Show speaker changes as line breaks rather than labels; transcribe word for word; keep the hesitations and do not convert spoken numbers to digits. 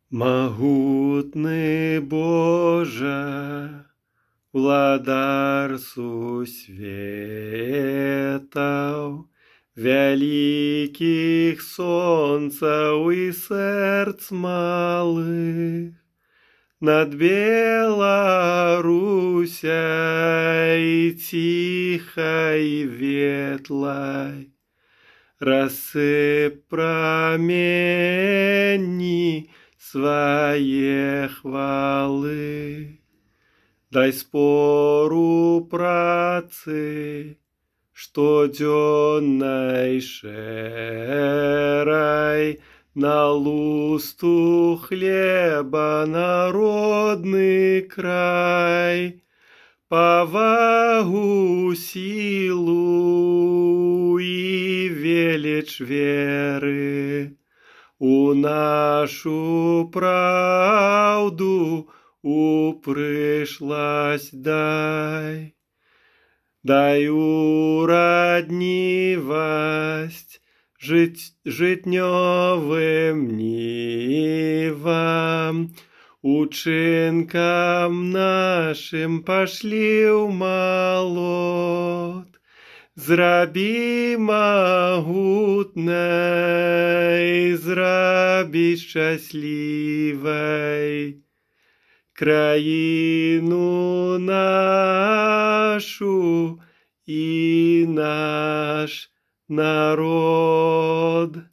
Могутный Боже, владар сусветов, великих солнцев и сердц малых, над Беларусей тихой ветлой рассып промени своей хвалы. Дай спору працы, что дённой шерой на лусту хлеба народный край, повагу, силу и величь веры у нашу правду упрышлась дай. Дай уроднивость жить, житнёвым нивам, учинкам нашим пошли в молот. Зраби могутной, зраби счастливой краину нашу и наш народ.